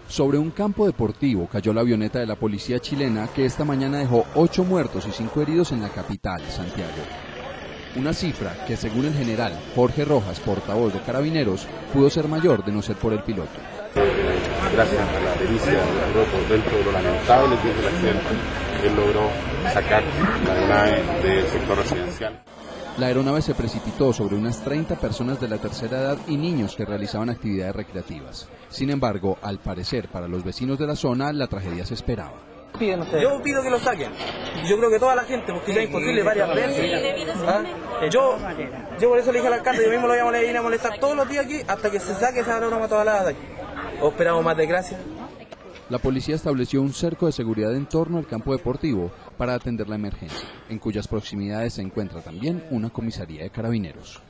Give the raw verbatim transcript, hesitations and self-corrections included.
Sobre un campo deportivo cayó la avioneta de la policía chilena que esta mañana dejó ocho muertos y cinco heridos en la capital, Santiago. Una cifra que, según el general Jorge Rojas, portavoz de Carabineros, pudo ser mayor de no ser por el piloto. Gracias a la pericia del piloto, dentro de lo lamentable que es el accidente, él logró sacar la aeronave del sector residencial. La aeronave se precipitó sobre unas treinta personas de la tercera edad y niños que realizaban actividades recreativas. Sin embargo, al parecer, para los vecinos de la zona, la tragedia se esperaba. Yo pido que lo saquen. Yo creo que toda la gente, porque ya es imposible varias veces. ¿Ah? Yo, yo por eso le dije al alcalde, yo mismo lo voy a ir a molestar todos los días aquí hasta que se saque esa broma toda la de aquí. ¿O esperamos más desgracia? La policía estableció un cerco de seguridad en torno al campo deportivo para atender la emergencia, en cuyas proximidades se encuentra también una comisaría de Carabineros.